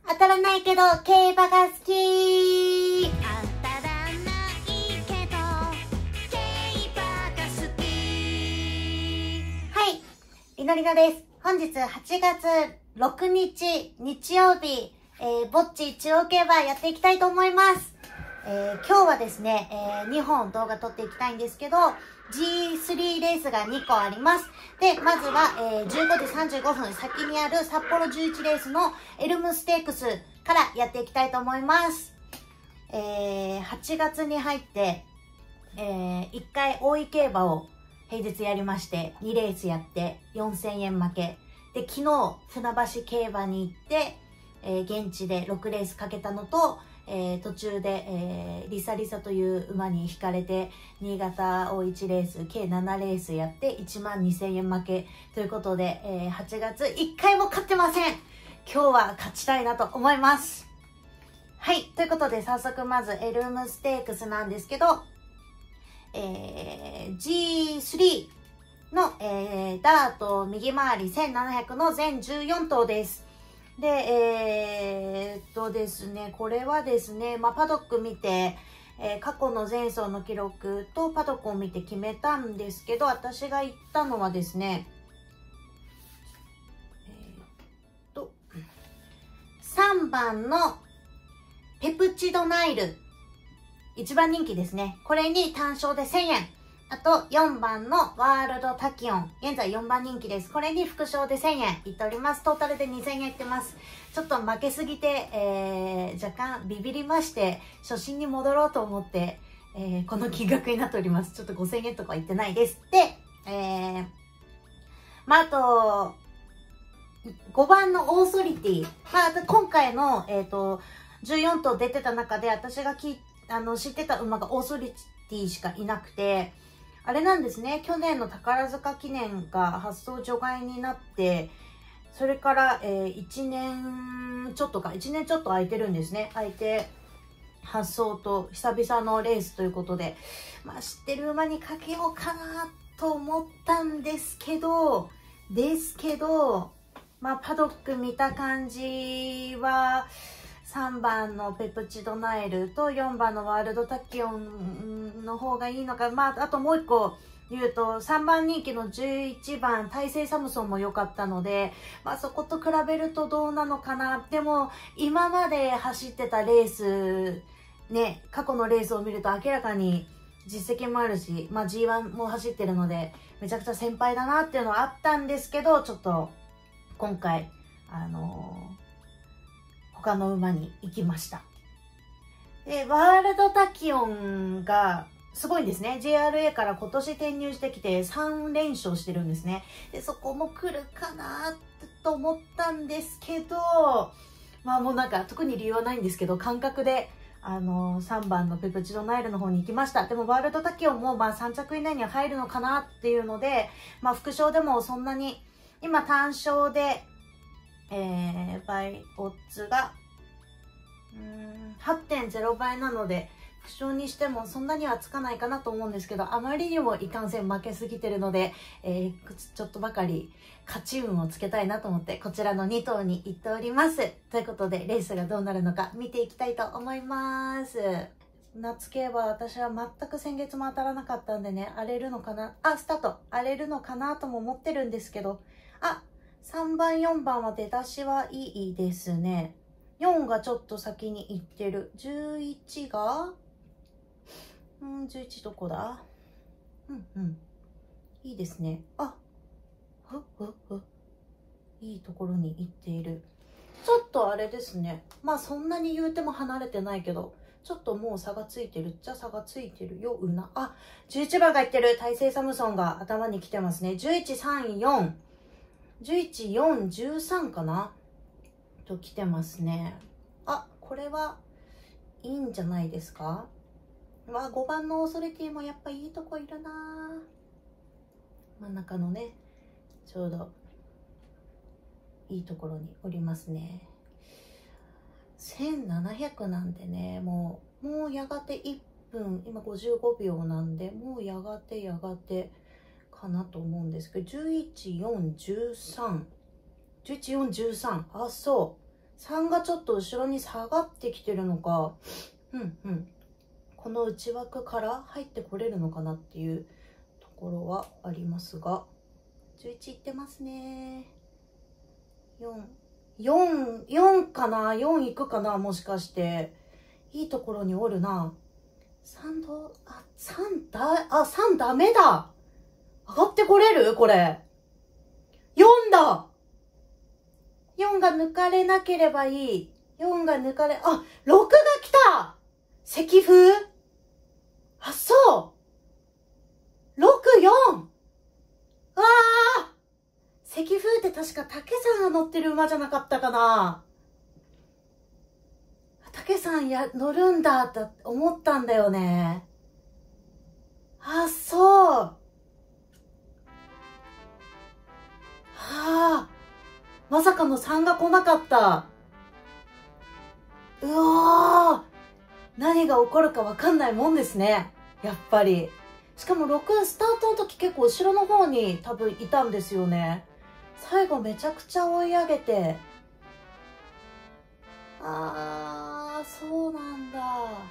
当たらないけど競馬が好き。 当たらないけど競馬が好き。 はい、りのりのです。本日8月6日日曜日、ぼっち中央競馬やっていきたいと思います。今日はですね、2本動画撮っていきたいんですけど、G3 レースが2個あります。で、まずは、15時35分先にある札幌11レースのエルムステークスからやっていきたいと思います。8月に入って、1回大井競馬を平日やりまして、2レースやって4000円負け。で、昨日、船橋競馬に行って、現地で6レースかけたのと、途中で、リサリサという馬に引かれて、新潟を1レース、計7レースやって12000円負けということで、8月1回も勝ってません。今日は勝ちたいなと思います。はい。ということで、早速まずエルムステークスなんですけど、G3 の、ダート右回り1700の全14頭です。で、ですね、これはですね、パドック見て、過去の前走の記録とパドックを見て決めたんですけど、私が言ったのはですね、3番のペプチドナイル、一番人気ですね。これに単勝で1000円。あと、4番のワールドタキオン。現在4番人気です。これに副賞で1000円いっております。トータルで2000円いってます。ちょっと負けすぎて、若干ビビりまして、初心に戻ろうと思って、この金額になっております。ちょっと5000円とかは言ってないです。で、あと、5番のオーソリティ。今回の、14頭出てた中で、私が知ってた馬がオーソリティしかいなくて、あれなんですね、去年の宝塚記念が発送除外になって、それから、1年ちょっと空いてるんですね。空いて、発送と久々のレースということで、知ってる馬にかけようかなと思ったんですけど、パドック見た感じは、3番のペプチドナイルと4番のワールドタキオンの方がいいのか。あともう一個言うと、3番人気の11番大勢サムソンも良かったので、そこと比べるとどうなのかな。でも、今まで走ってたレース、ね、過去のレースを見ると明らかに実績もあるし、G1 も走ってるので、めちゃくちゃ先輩だなっていうのはあったんですけど、ちょっと、今回、他の馬に行きました。で、ワールドタキオンがすごいんですね。JRA から今年転入してきて3連勝してるんですね。で、そこも来るかなと思ったんですけど、もう特に理由はないんですけど、感覚で、3番のペプチドナイルの方に行きました。でも、ワールドタキオンも3着以内には入るのかなっていうので、副賞でもそんなに、今単勝で、倍オッズが8.0 倍なので、副賞にしてもそんなにはつかないかなと思うんですけど、あまりにもいかんせん負けすぎてるので、ちょっとばかり勝ち運をつけたいなと思って、こちらの2頭に行っております。ということで、レースがどうなるのか見ていきたいと思います。夏競馬、私は全く先月も当たらなかったんでね、荒れるのかな、スタート、荒れるのかなとも思ってるんですけど、3番、4番は出だしはいいですね。4がちょっと先に行ってる。11が11どこだ？いいですね。いいところに行っている。ちょっとあれですね。そんなに言うても離れてないけど、ちょっともう差がついてるっちゃ差がついてるよ、11番が行ってる。大勢サムソンが頭に来てますね。11、3、4。11、4、13かなと来てますね。これはいいんじゃないですか。5番のオーソリティもやっぱいいとこいるな。真ん中のね、ちょうどいいところにおりますね。1700なんでね、もうやがて1分、今55秒なんで、もうやがてかなと思うんですけど、11、4、13。11、4、13。そう。 3がちょっと後ろに下がってきてるのか、この内枠から入ってこれるのかなっていうところはありますが、11いってますね。4かな、4いくかな、もしかして。いいところにおるな。3ダメだ。上がってこれるこれ。4だ。4が抜かれなければいい。4が抜かれ、6が来た。石風。そう。6、4。石風って確か竹さんが乗ってる馬じゃなかったかな。竹さん乗るんだって思ったんだよね。そう。まさかの3が来なかった。うわー。何が起こるか分かんないもんですね。やっぱり。しかも6スタートの時結構後ろの方に多分いたんですよね。最後めちゃくちゃ追い上げて。そうなんだ。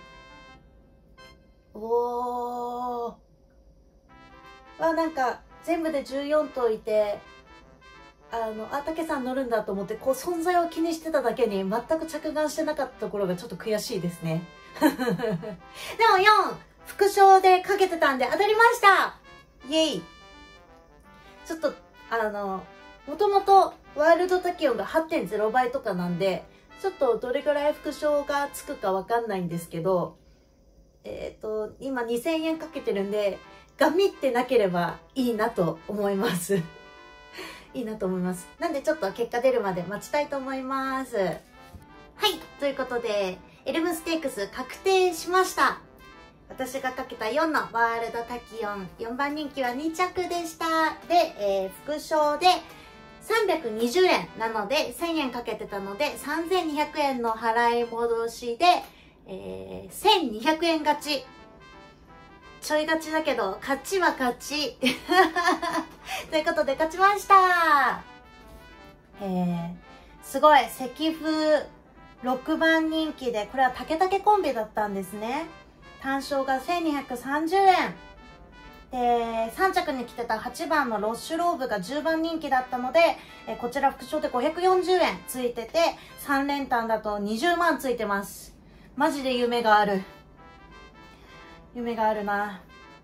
なんか全部で14頭いて、竹さん乗るんだと思って、こう存在を気にしてただけに全く着眼してなかったところがちょっと悔しいですね。でも4、副賞でかけてたんで当たりました。イエイ。ちょっと、もともとワールドタキオンが 8.0 倍とかなんで、ちょっとどれぐらい副賞がつくかわかんないんですけど、今2000円かけてるんで、ガミってなければいいなと思います。いいなと思います。なんでちょっと結果出るまで待ちたいと思います。はい、ということで、エルムステークス確定しました。私がかけた4のワールドタキオン、4番人気は2着でした。で、副賞で320円なので、1000円かけてたので、3200円の払い戻しで、1200円勝ち。ちょい勝ちだけど、勝ちは勝ち。ということで、勝ちました。すごい、石風6番人気で、これは竹竹コンビだったんですね。単勝が1230円。で、3着に来てた8番のロッシュローブが10番人気だったので、こちら副賞で540円ついてて、3連単だと20万ついてます。マジで夢がある。夢があるな。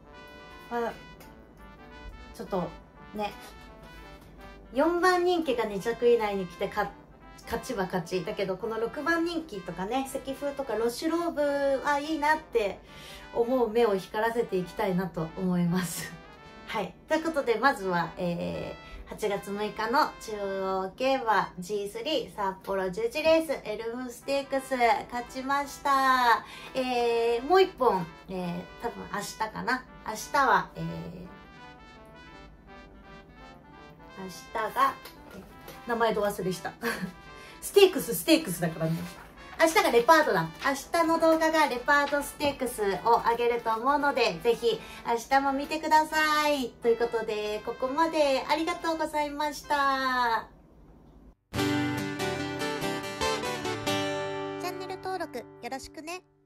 ちょっとね、4番人気が2着以内に来て勝ちは勝ちだけど、この6番人気とかね、石風とかロッシュローブはいいなって思う目を光らせていきたいなと思います。はい、ということで、まずは、8月6日の中央競馬 G3 札幌十字レースエルムステークス勝ちました。もう1本、多分明日かな。明日は、明日が、名前ど忘れした。ステークスだからね。明日がレパートだ。明日の動画がレパートステークスを上げると思うので、ぜひ明日も見てください。ということで、ここまでありがとうございました。 チャンネル登録よろしくね。